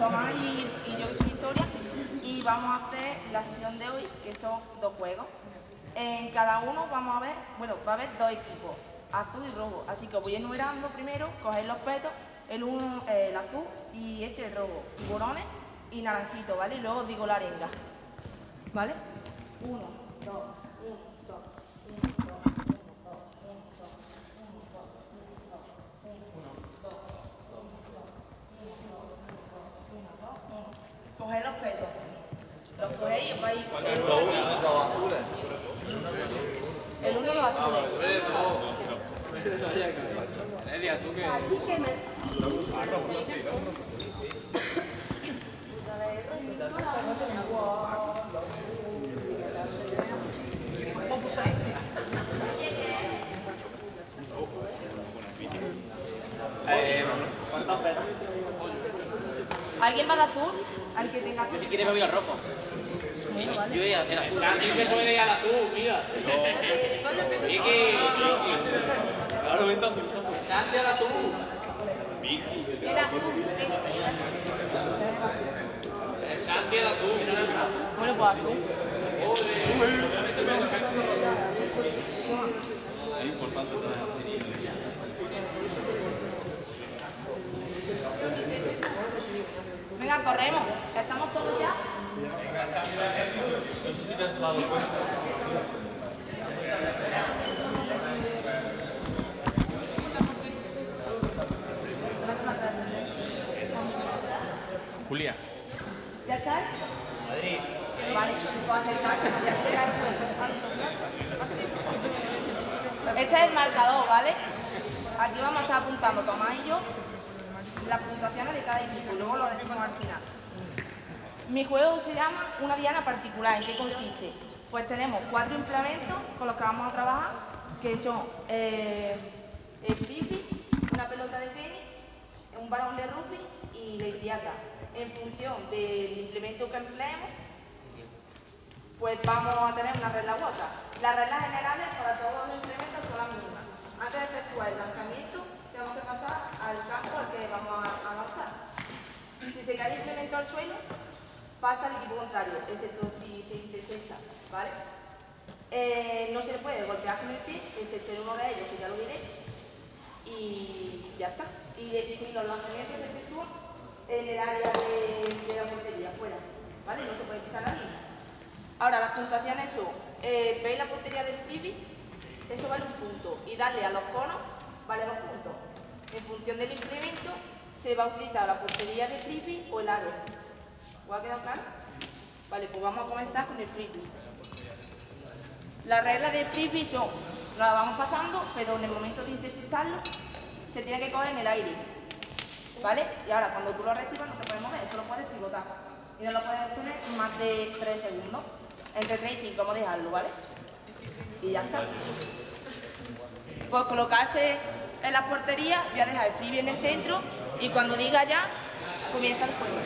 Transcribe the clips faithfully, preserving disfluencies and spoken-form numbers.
Tomás y, y yo, que soy Victoria, y vamos a hacer la sesión de hoy, que son dos juegos. En cada uno vamos a ver, bueno, va a haber dos equipos, azul y rojo. Así que os voy enumerando primero, cogéis los petos, el uno, eh, el azul y este el rojo, tiburones y naranjito, ¿vale? Y luego os digo la arenga, ¿vale? Uno, dos, uno, dos, uno, dos, uno, dos, uno, dos, uno, dos, uno, dos, uno, dos, uno, dos, uno. Coged los petos, los cogéis y os vais el uno aquí. Los azules. El uno los azules. Nelia, ¿tú qué? Eh, ¿cuántos pelos? ¿Alguien va de azul? ¿Alguien que tenga azul? Si quieres me voy al rojo. Yo voy al azul. Aquí se puede ir al azul, mira. Vicky. Claro, vente azul. Santi al azul. El azul. El Santi al azul. Bueno, pues azul. Es importante traer. Venga, corremos. ¿Estamos todos ya? Necesitas la cuenta. Julia. ¿Ya está? Madrid. Vale, pues acercar. Este es el marcador, ¿vale? Aquí vamos a estar apuntando Tomás y yo las puntuaciones de cada equipo y luego lo decimos al final. Mi juego se llama una diana particular. ¿En qué consiste? Pues tenemos cuatro implementos con los que vamos a trabajar, que son eh, el frisbee, una pelota de tenis, un balón de rugby y la indiaca. En función del implemento que empleemos, pues vamos a tener una regla u otra. Las reglas generales para todos los implementos son las mismas. Antes de efectuar el lanzamiento, tenemos que pasar al campo al que vamos a avanzar. Si se cae el implemento al suelo, pasa al equipo contrario, excepto si se intersecta, ¿vale? Eh, no se le puede golpear con el pie, excepto en uno de ellos, que ya lo diré, y ya está. Y, y si los lanzamientos se efectúan en el área de, de la portería, fuera, ¿vale? No se puede pisar la línea. Ahora, las puntuaciones son, eh, ¿veis la portería del frisbee? Eso vale un punto, y darle a los conos vale dos puntos. En función del implemento, se va a utilizar la portería de frisbee o el aro. ¿Os ha quedado claro? Vale, pues vamos a comenzar con el frisbee. Las reglas del frisbee son, nos las vamos pasando, pero en el momento de interceptarlo, se tiene que coger en el aire. ¿Vale? Y ahora, cuando tú lo recibas, no te puedes mover, solo puedes pivotar. Y no lo puedes tener más de tres segundos. Entre tres y cinco, vamos a dejarlo, ¿vale? Y ya está. Pues colocarse en la portería, voy a dejar el frisbee en el centro y cuando diga ya, comienza el juego.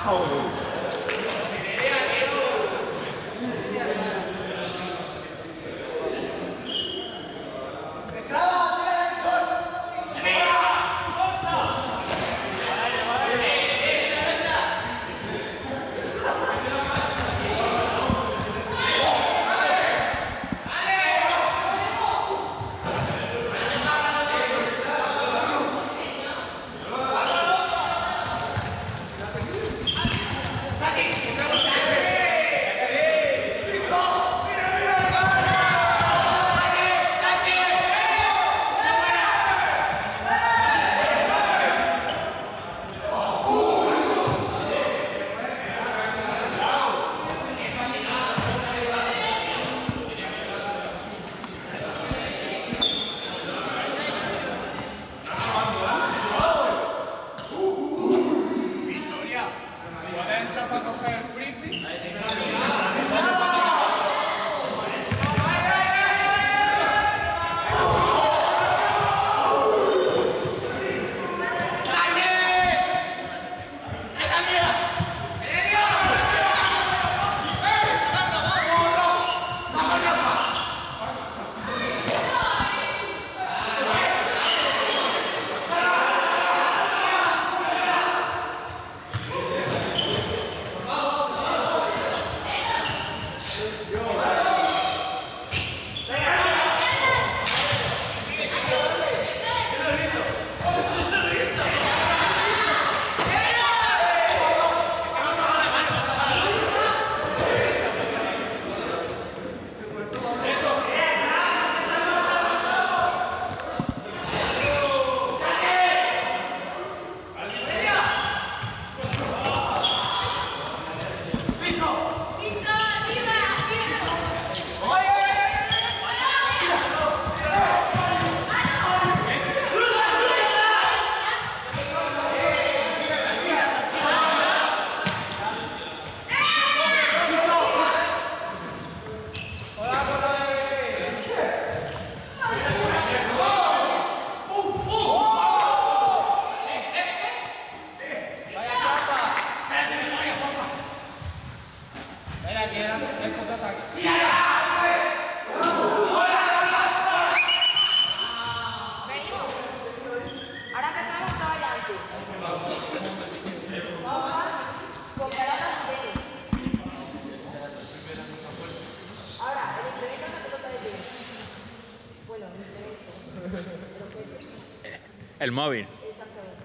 El móvil. Exactamente.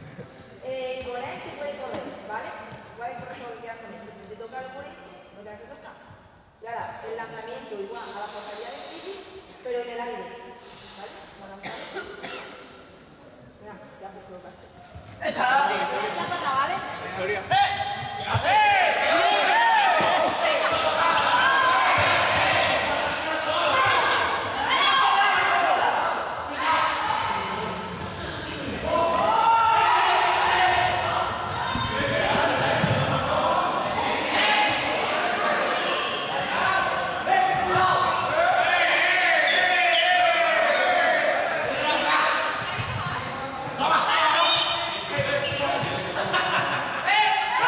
Eh, con él se puede correr, ¿vale? Puedes correr todo lo que quieras con él. Si te toca el móvil, no te das que tocar. Y ahora, el lanzamiento igual a la portería de frisbee, pero en el aire. ¿Vale? Mira, ya pues lo que hacer. Ya toca, ¿vale? Victoria. ¡Eh!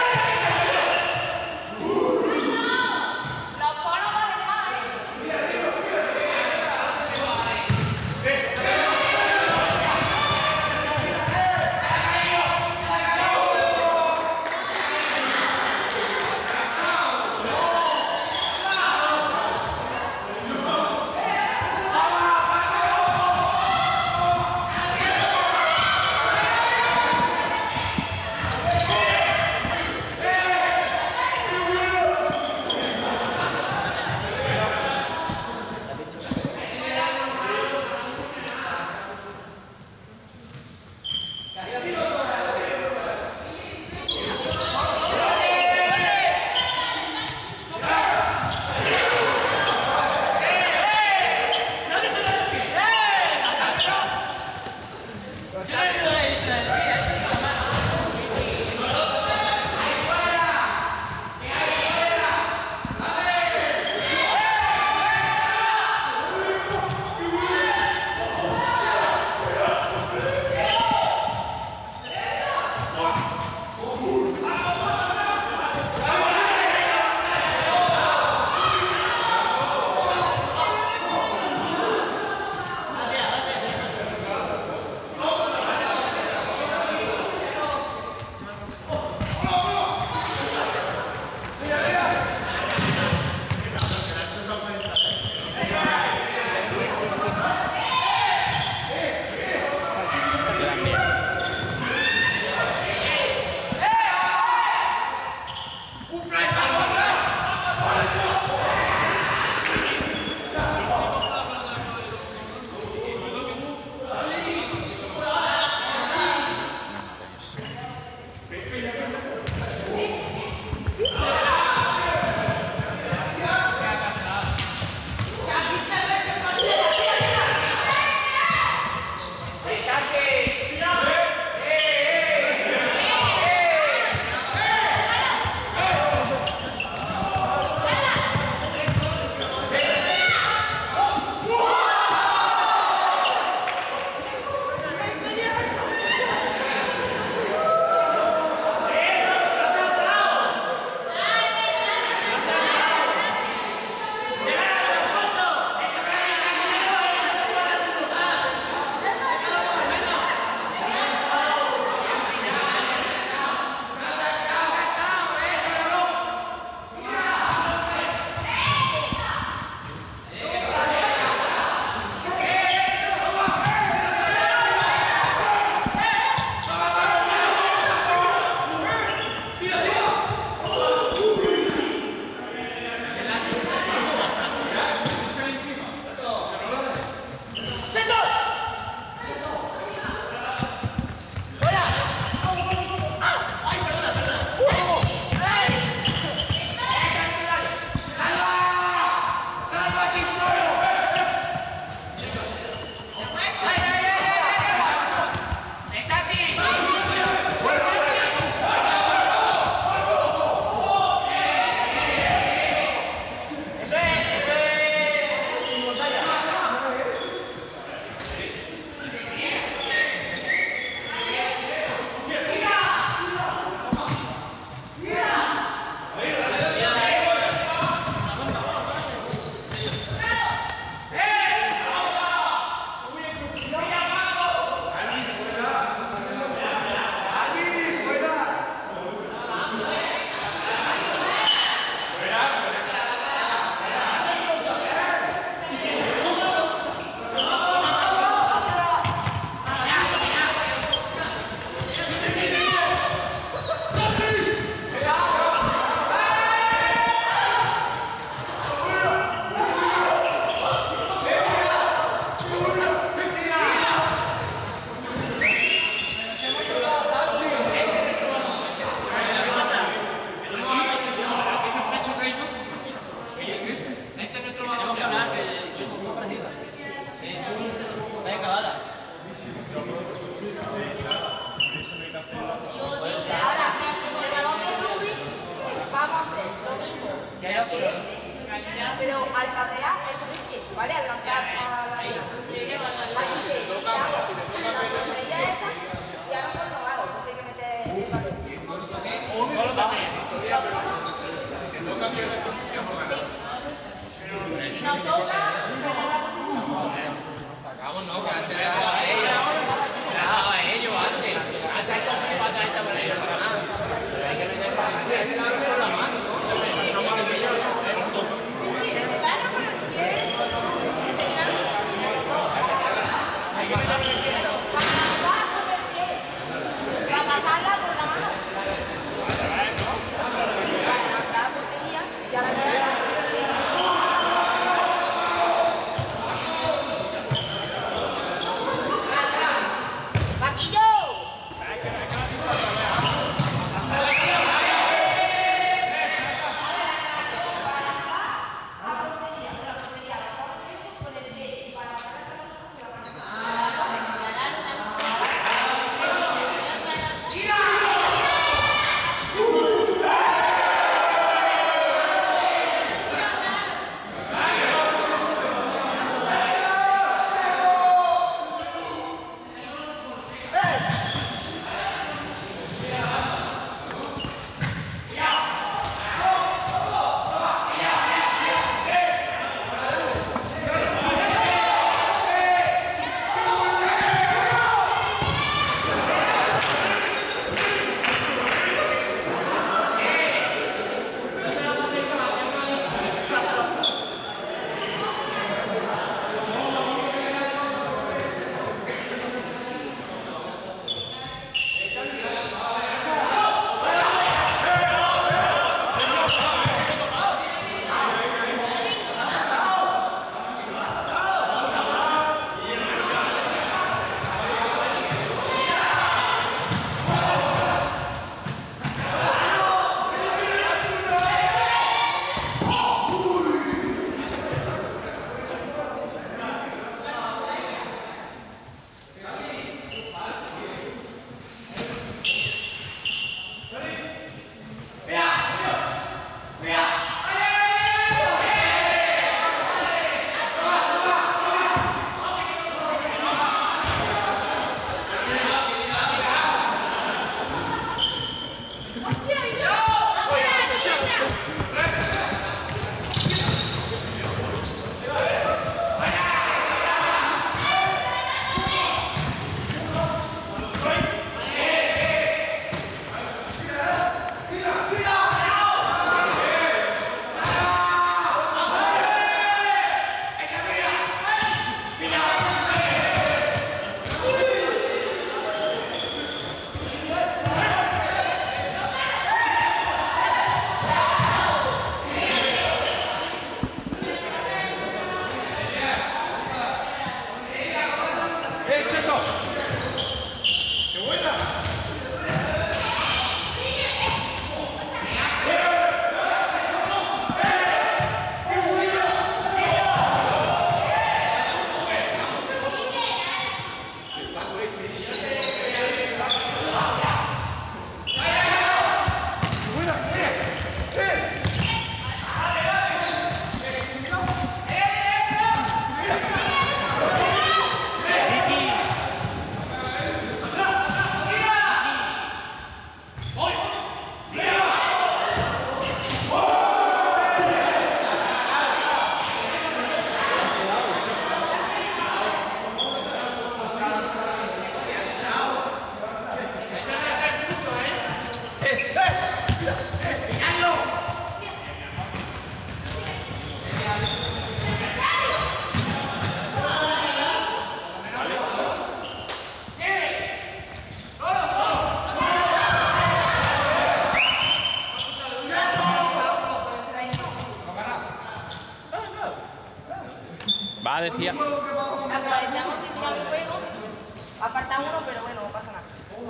Ah, decía. Ah, pues ya hemos terminado el juego. Ha faltado uno, pero bueno, no pasa nada.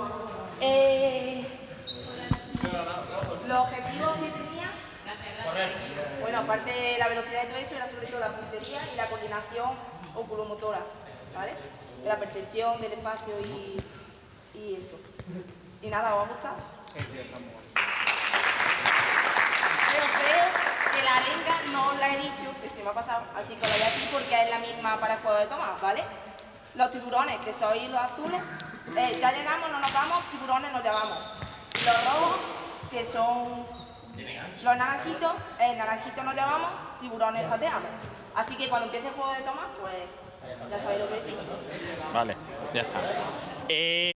Eh, los objetivos que tenía. Bueno, aparte de la velocidad y todo eso, era sobre todo la puntería y la coordinación oculomotora, ¿vale? La percepción del espacio y, y eso. Y nada, ¿os ha gustado? Sí, sí, está muy bueno. Pero creo que la arenga no os la he dicho, que se me ha pasado, así que la voy a decir porque es la misma para el juego de Tomás, ¿vale? Los tiburones, que sois los azules, eh, ya llegamos, no nos vamos, tiburones nos llamamos. Los rojos, que son los naranjitos, eh, naranjitos nos llamamos, tiburones pateamos. Así que cuando empiece el juego de Tomás, pues ya sabéis lo que decir. Vale, ya está. Eh...